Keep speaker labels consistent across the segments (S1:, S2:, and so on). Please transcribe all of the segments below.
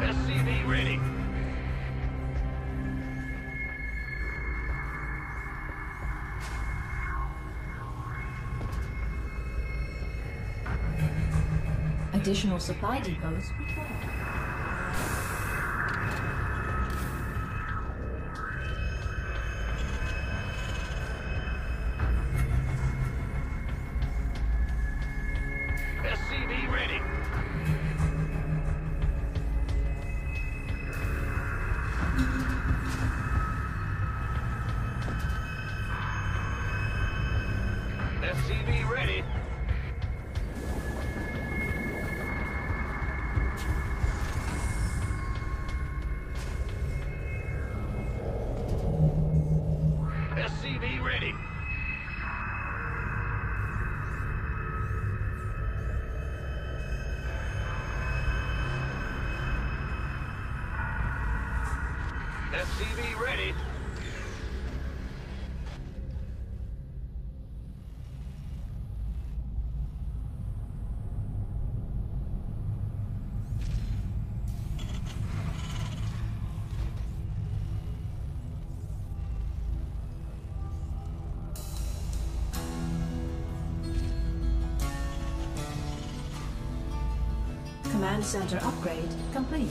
S1: SCV ready.
S2: Additional supply depots required.
S1: SCV ready. SCV ready. SCV ready. SCV ready.
S2: Command center upgrade complete.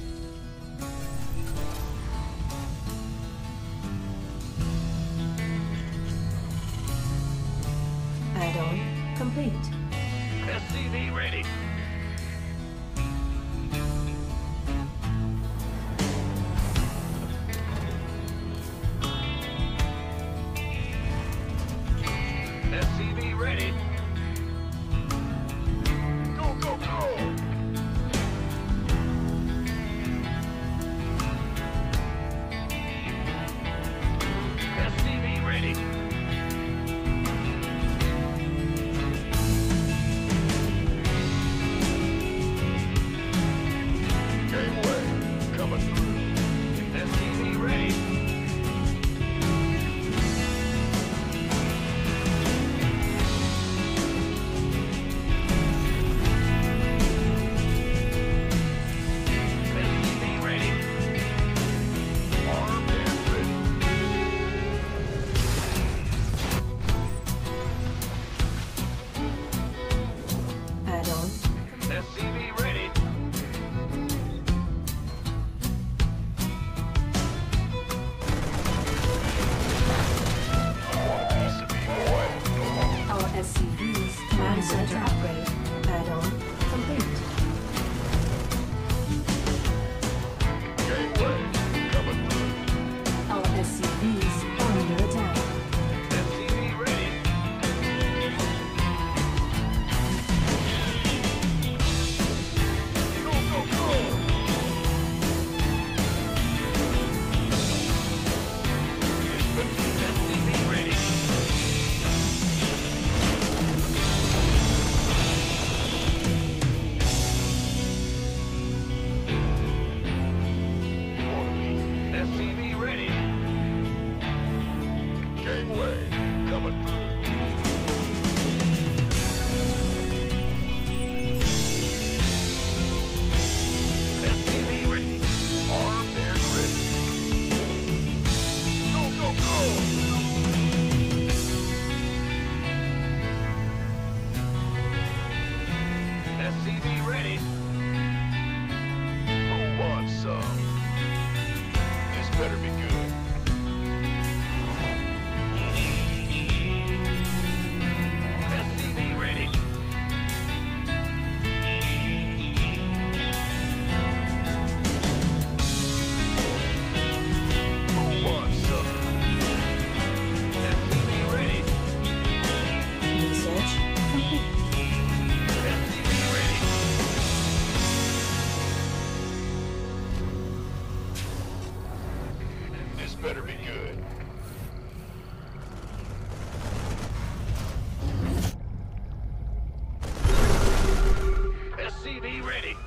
S2: Add-on complete.
S1: SCV ready. SCV ready. Go, go, go! SCV ready. Gateway coming through. SCV ready. SCV ready. Armed and ready.
S2: Add-on
S1: SCV ready.
S2: our SCV's command center upgrade. Add-on complete.
S1: Gateway coming through.
S2: Our SCV's under attack.
S1: SCV ready. Go, go, go! SCV ready. SCV ready. Gateway coming through. SCV ready. Armed and ready. Go, go, go! SCV ready. Who wants some? This better be good. SCV ready. Who wants some? SCV ready.
S2: Research complete.
S1: SCV ready. This better be good. SCV ready.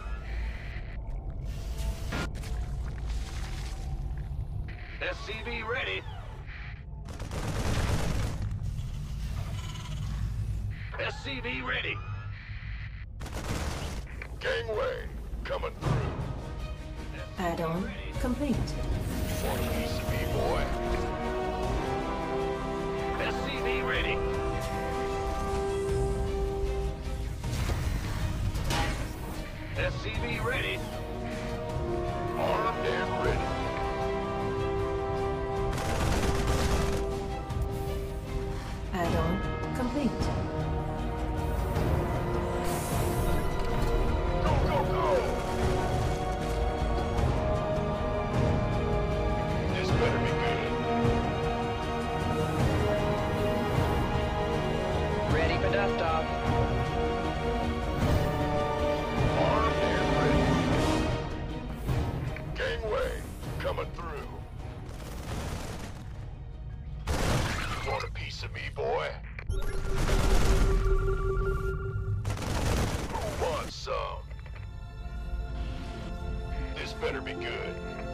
S1: SCV ready. SCV ready. Gangway coming through.
S2: Add-on complete.
S1: Want a piece of me, boy?
S3: SCV ready. SCV ready.
S1: Armed and ready.
S2: Add-on complete.
S1: Go, go, go! This better be good.
S4: Ready for dust off.
S1: Armed and ready. Gangway, coming through. Want a piece of me, boy? Who wants some? This better be good.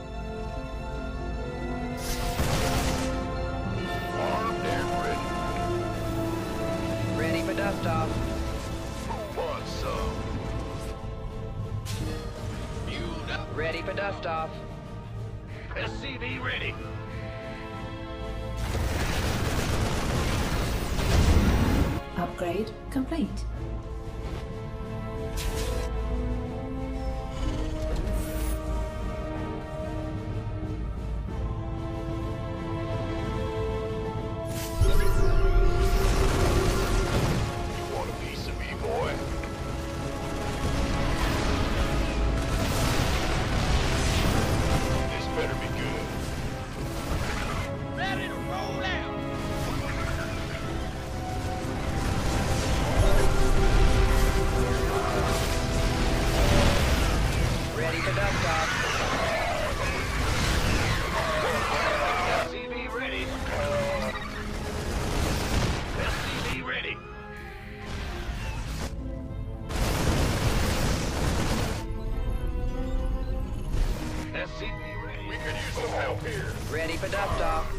S1: Armed and ready.
S4: Ready for dust off.
S1: Who wants some?
S3: Fueled up.
S4: Ready for dust off.
S3: SCV ready.
S2: Upgrade complete.
S1: You want a piece of me, boy? This better be good.
S3: Ready to roll out.
S4: Ready for dust off.
S3: SCV ready. SCV ready. SCV ready.
S1: We could use some help here.
S4: Ready for dust off.